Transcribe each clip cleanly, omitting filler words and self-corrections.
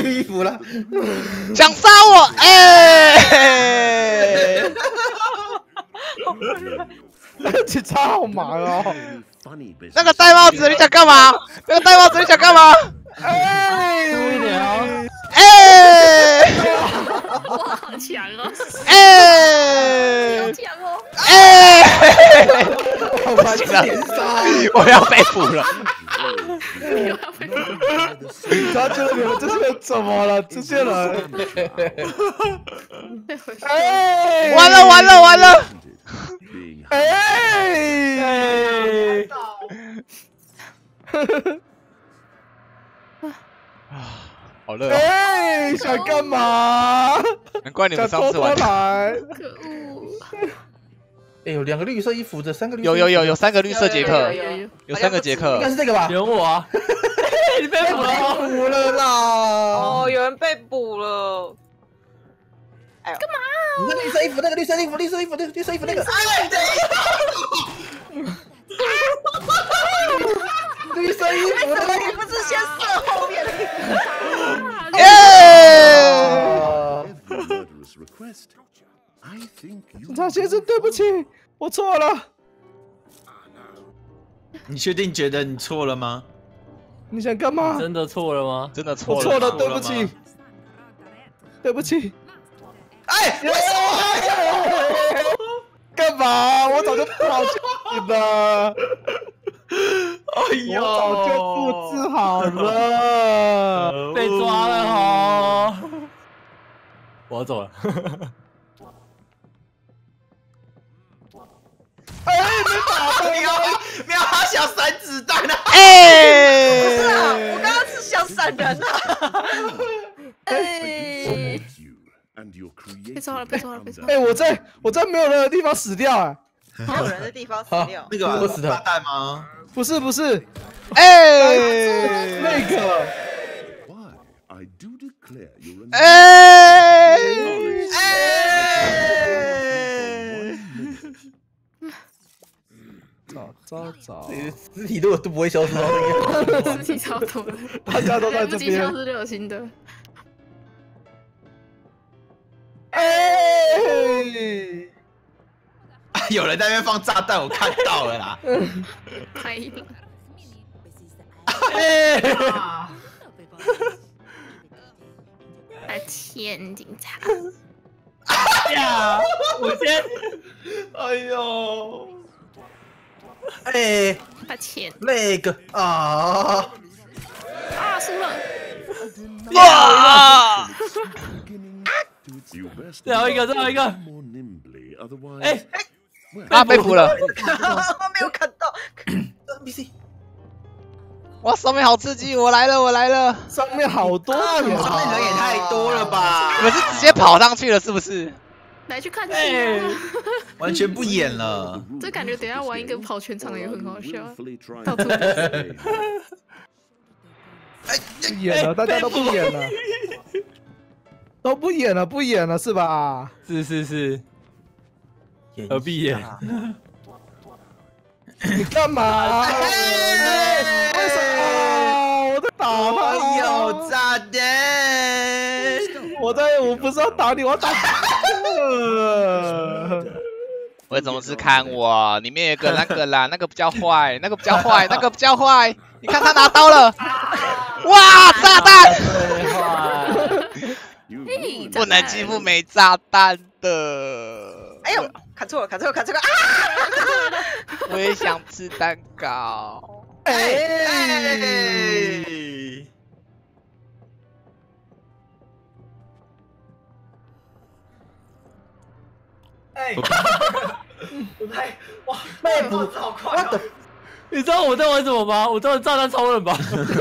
衣服了， 想杀我！哎！ 警察好忙哦。 那个戴帽子，你想干嘛？那个戴帽子，你想干嘛？ 哎， 注意点哦。 哎！ 哇，好强哦！ 哎！ 好强哦！ 哎！不行了，我要被捕了。 他觉得你们这些人怎么了？这些人，哎， 完了完了完了！ 哎， 好热哦！ 哎，想干嘛？ 难怪你们想偷偷上次玩。 来？ 可恶！ 哎，有2个绿色衣服的，3个绿色。 有3个绿色杰克，有3个杰克应该。是这个吧？ 选我啊！你被捕了！ 服了啦！ 哦，有人被捕了。哎呦，干嘛？ 你看绿色衣服，那个绿色衣服，绿色衣服，绿色衣服那个。哎，绿色衣服的那个。 你不是先射后面的？ 耶！ 警察先生，对不起，我错了。 你确定觉得你错了吗？ 你想干嘛？ 真的错了吗？ 真的错了。 我错了，对不起，对不起。 哎， 干嘛？我早就跑去你了。 哎呦， 我早就布置好了。 被抓了哦！我要走了。 哎，没打到瞄他小闪子弹啊！ 哎！ 不是啊，我刚刚是想闪人啊。 哎，被抓了，被抓了，被抓了！ 哎，我在没有人的地方死掉哎。 没有人的地方死掉。 那个我死的炸弹吗？ 不是， 哎！ 那个。 哎！ 找， 尸体都不会消失到那个。 尸体超多的， 大家都在来不这边及消。失就有新的。 哎！ 有人在那边放炸弹，我看到了啦。 拍了。 哎！ 来牵警察。 呀！我先。 哎呦！哎， 把钱那个啊！ 啊，输了！ 哇！ 最后一个，最后一个。哎， 啊，被捕了！ 没有看到。 NPC， 哇，上面好刺激！我来了，我来了！ 上面好多人上面人也太多了吧？ 你们是直接跑上去了是不是？ 来去看戏啊！ 完全不演了。 这感觉等一下玩一个跑全场的也很好笑，到处都是。 不演了，大家都不演了，都不演了，不演了是吧？ 是，何必演？ 你干嘛？为什么？我在打他！ 有炸弹！ 我不是要打你，我要打为什么是看我？里面有个那个啦，那个比较坏，那个比较坏，那个比较坏。你看他拿刀了，哇，炸弹！不能欺负没炸弹的。 哎呦，看错了啊！ 我也想吃蛋糕。 被捕好快！ 你知道我在玩什么吗？我在玩炸弹超人吧？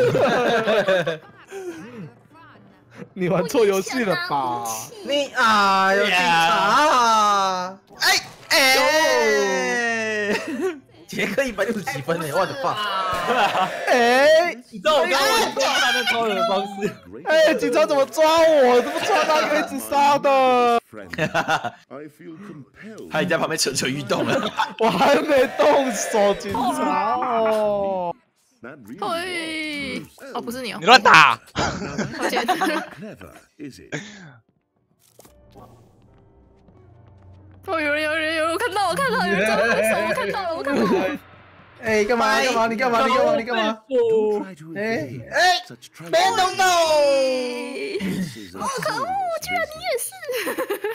你玩错游戏了吧？ 你啊，有警察！杰克160几分呢，我的妈！ 哎， 你知道我刚刚玩炸弹超人的方式？ 哎，警察怎么抓我？怎么抓他可以自杀的？ 他已经在旁边蠢蠢欲动了。 我还没动手，警察哦。 嘿，哦，不是你哦你，乱打！ 抱歉。哦，有人，我看到，有人在我手，我看到了。 哎，干嘛？你干嘛？哎，没弄到！ 我可恶，居然你也是！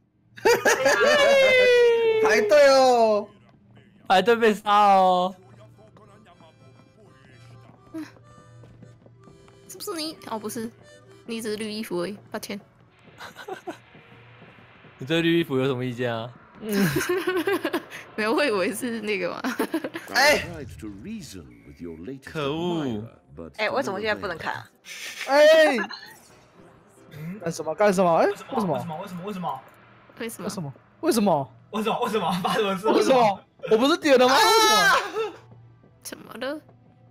排队哦， 排队被杀哦。 是不是你？哦，不是，你只是绿衣服而已，抱歉。 你对绿衣服有什么意见啊？ 没有，我以为是那个嘛。 哎， 可恶！ 哎，为什么现在不能看啊？ 哎，干什么？哎，为什么？发生什么？为什么？我不是点了吗？为什么？ 怎么了？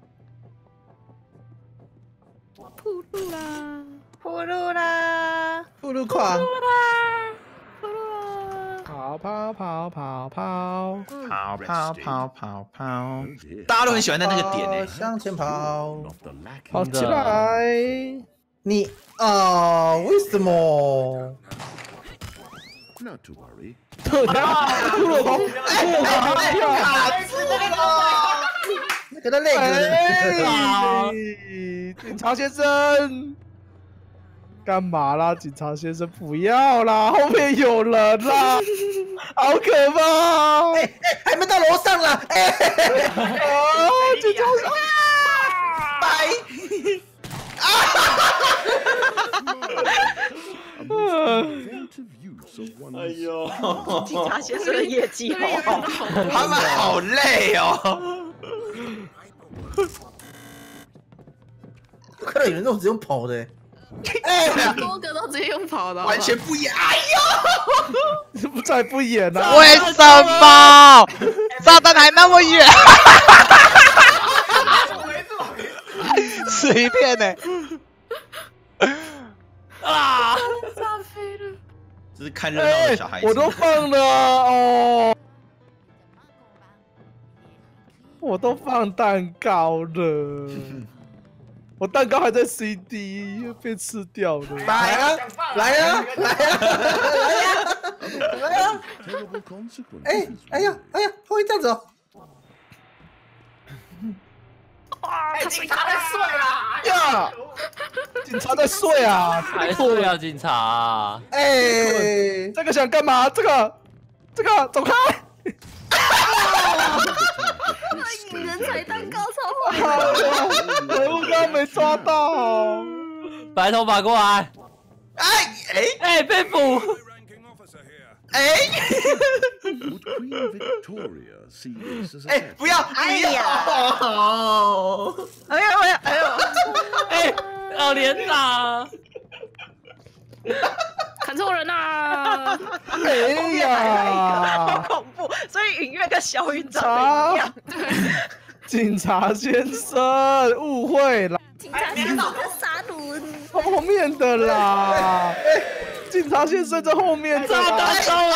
铺路啦！ 铺路啦！ 步路狂， 铺路啦！ 跑， 大家都很喜欢的那个点哎， 向前跑，跑真的起来！你为什么？对啊，骷髅头，卡住了，给他累了。警察先生，干嘛啦？警察先生不要啦，后面有人啦，好可怕！还没到楼上啦！警察先生， 哎呦， 警察先生的业绩好好。 他们好累哦。 我看到有人那种只用跑的， 多个都直接用跑的， 完全不一样。哎呦， 再不演了。 为什么？炸弹还那么远？死一片呢！ 啊！ 炸飞了。 这是看热闹的小孩子。 我都放了哦，我都放蛋糕了，我蛋糕还在 CD 被吃掉了。来啊！哎呀，他会这样子哦。 警察在睡啦！ 呀，警察在睡啊！ 还是要警察啊？ 哎，这个想干嘛？这个走开！ 人才蛋糕超坏。 我刚刚没抓到。 白头发过来！被捕！ 不要！ 哎呦！ 老连长！ 砍错人啦！ 哎呀， 好恐怖！所以允月跟小云长得一样。 警察先生，误会了， 警察先生在杀人。 后面的啦。警察先生在后面的啦。 炸弹到了！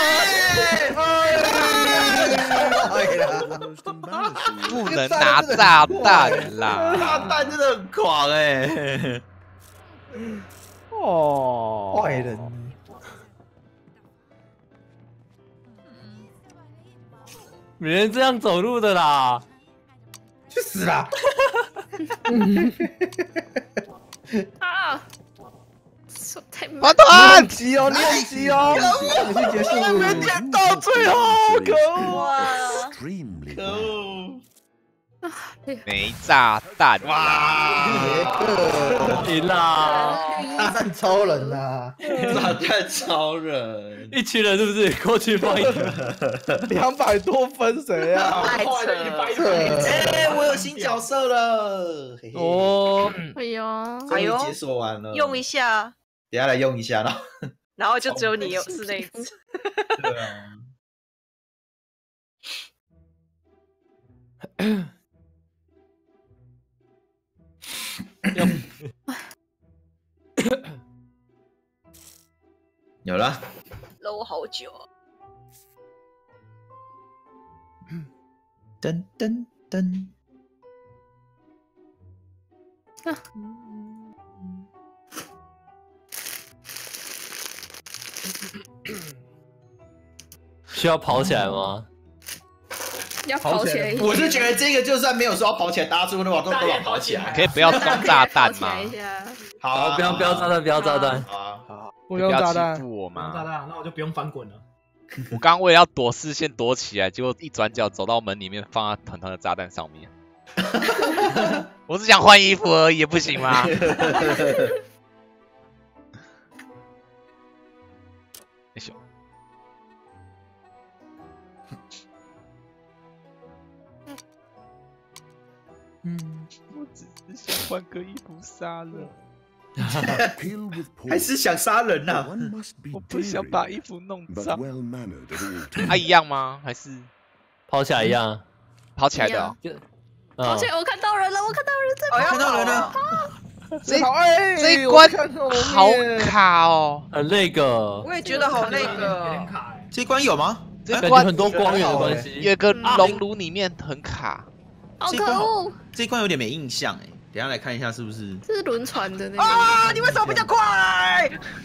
不能拿炸弹啦！ 炸弹真的很狂哎。 哦，坏人。 没人这样走路的啦！ 去死啦！ 啊！手太慢。 团团， 很急哦，你很急哦，游戏结束，没点到最后，可恶！ 哇！ 可恶！ 没炸弹哇！ 赢啦！ 大战超人呐， 炸弹超人， 一群人是不是过去放一个 200多分谁啊？ 太扯了！ 我有新角色了。 哦？ 哎呦， 终于解锁完了， 用一下， 等下来用一下啦。 然后就只有你有是那一只。 对啊。有了， 搂好久。 噔噔噔， 需要跑起来吗？ 要跑起来。 我是觉得这个就算没有说要跑起来，大家最后都往跑起来。 可以不要装炸弹吗？ 好， 不要炸弹，不要炸弹。 好， 不用炸弹， 欺负我嘛！ 炸弹，那我就不用翻滚了。 我刚为了要躲视线躲起来，结果一转角走到门里面，放在团团的炸弹上面。我只想换衣服而已，也不行吗？哎呦！我只是想换个衣服杀人。 还是想杀人呐！ 我不想把衣服弄脏。啊，一样吗？还是跑起来一样？ 跑起来的哦。 跑起来！我看到人了，我看到人在跑。 看到人了。 这一关好卡哦， 很那个。 我也觉得好那个。 这一关有吗？ 这关很多光源的关系， 有个熔炉里面很卡。 好可恶！ 这一关有点没印象哎，等一下来看一下是不是？ 这是轮船的那个。 啊！你为什么比较快？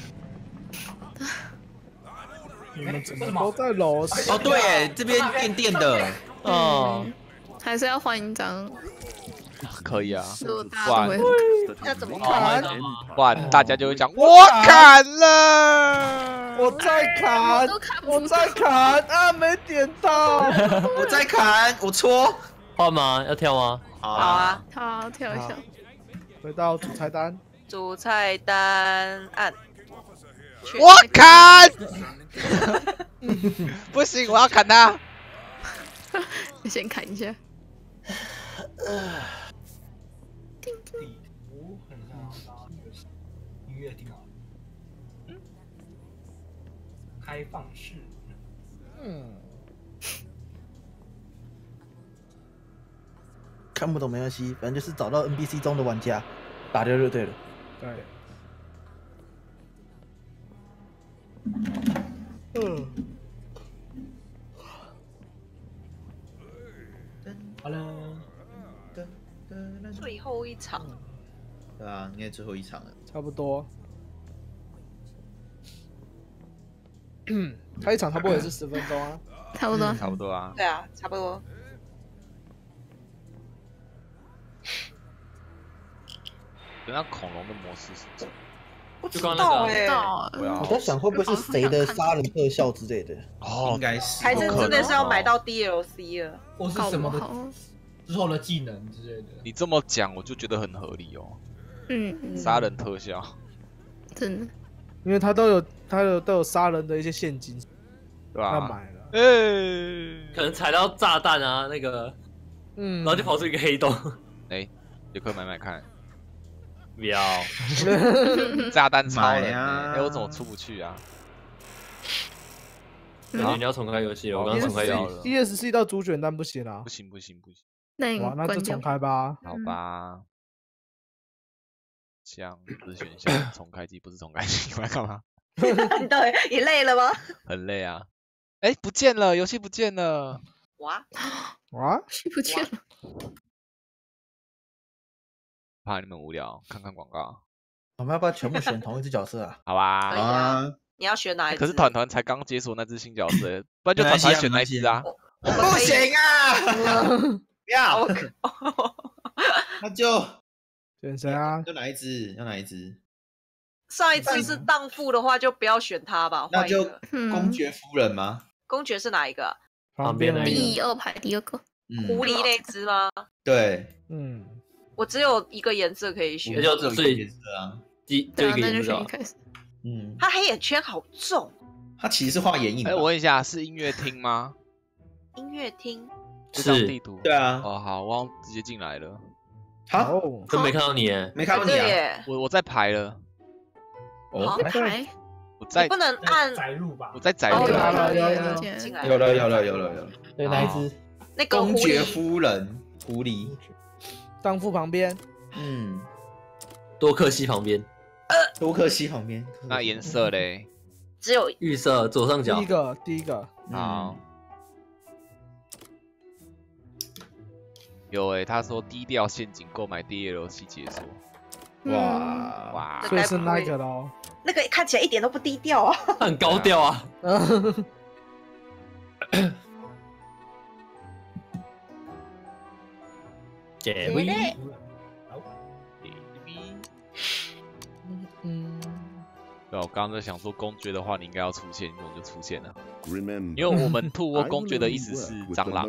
你们怎么都在楼上？ 哦，对，这边电的。 还是要换一张。 可以啊， 不然要怎么砍？ 不然大家就会讲我砍了， 我在砍，我在砍啊，没点到， 我在砍，我戳。 换吗？要跳吗？ 好啊， 好，跳一下。 回到主菜单， 主菜单按。 我砍！不行，我要砍他。 你先砍一下。 地图很像音乐挺好，开放式。 看不懂没关系，反正就是找到 NPC 中的玩家，打掉就对了。对。 好了。 最后一场。 对啊，应该最后一场了。 差不多。他一场差不多也是10分钟啊。 差不多。 差不多啊。 对啊，差不多。 那恐龙的模式是什么？ 不知道哎。 我在想会不会是谁的杀人特效之类的？ 哦，应该是。 还是真的是要买到 DLC 了， 或是什么的之后的技能之类的。 你这么讲，我就觉得很合理哦。杀人特效。 真的。 因为他都有杀人的一些现金， 对吧？ 他买了。 可能踩到炸弹啊，那个，然后就跑出一个黑洞。 哎，也可以买买看。 不要。 炸弹超人哎，我怎么出不去啊？ 你要重开游戏了，我刚重开掉了。 DSC 到主卷单不行啊？ 不行。 哇，那就重开吧。 好吧。枪不是选项，重开机不是重开机，我在干嘛？ 对，你累了吗？ 很累啊。哎，不见了，游戏不见了。 哇， 游戏不见了。 怕你们无聊，看看广告。 我们要不要全部选同一只角色啊？ 好吧。 可以啊。你要选哪一只？ 可是团团才刚解锁那只新角色，不然就团团选那一只啊。 不行啊！不要。那就选谁啊？ 要哪一只？要哪一只？ 上一次是荡妇的话，就不要选他吧。 那就公爵夫人吗？ 公爵是哪一个？ 旁边的第2排第2个。 狐狸那只吗？ 对， 我只有一个颜色可以选， 就只有一个颜色啊，就一个颜色。 他黑眼圈好重。 他其实是画眼影。 哎，我问一下，是音乐厅吗？ 音乐厅。 这张地图。 对啊。 哦，好，我好像直接进来了。 好， 真没看到你， 没看到你啊！ 我在排了。 哦， 排。 我在。 不能按载入吧？ 我在载入。 有了。 对，哪一只？ 那个公爵夫人，狐狸。 荡妇旁边。 多克西旁边。 多克西旁边。 那颜色嘞？ 只有绿色左上角。第一个。 好。 有他说低调陷阱购买 DLC 解说。 哇，所以是那个咯。 那个看起来一点都不低调啊， 很高调啊。解威。 对，我刚刚在想说公爵的话，你应该要出现，你怎么就出现了？因为我们兔窝公爵的意思是蟑螂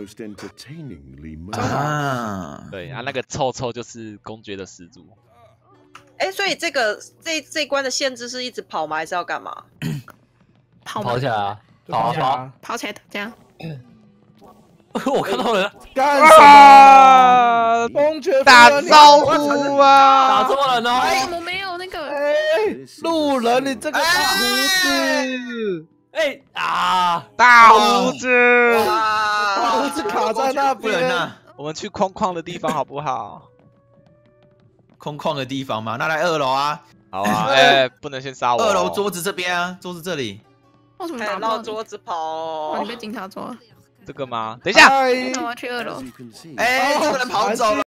啊， 对啊，那个臭臭就是公爵的始祖。 哎，所以这一关的限制是一直跑吗？还是要干嘛？ 跑起来啊！ 跑起来打架。 我看到人干什么？公爵打招呼啊！ 打错人哦！ 怎么没有那个？ 路人，你这个大胡子！ 大胡子！ 大胡子卡在那边啊！ 我们去空旷的地方好不好？ 空旷的地方嘛，那来2楼啊！ 好啊，不能先杀我。 2楼桌子这边啊，桌子这里。 为什么打绕桌子跑？ 你被警察抓？ 这个吗？等一下， 那我要去2楼。 这个人跑走了。